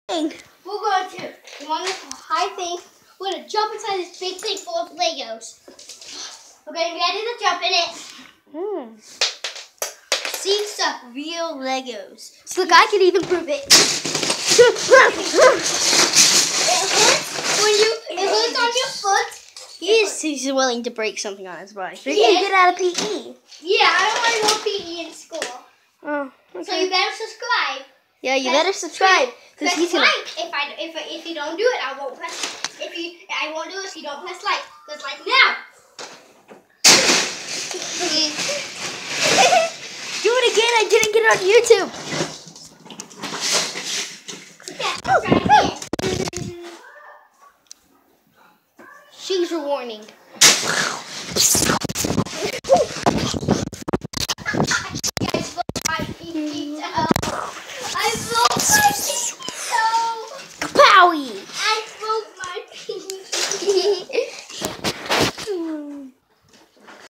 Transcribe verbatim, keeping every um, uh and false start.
We're going to, you want this high thing, we're going to jump inside this big thing full of Legos. We're getting ready to jump in it. Mm. See stuff, real Legos. So look, I can even prove it. It hurts when you, it hurts on your foot. He's, he's willing to break something on his body. So Yeah. he can get out of P E. Yeah, I don't want to go P E in school. Oh, okay. So you better subscribe. Yeah, you Press- better subscribe. Press He's gonna... like if I if if you don't do it, I won't press. If you I won't do it if you don't press like. Press like now. Do it again. I didn't get it on YouTube. Yeah, try again. She's a warning.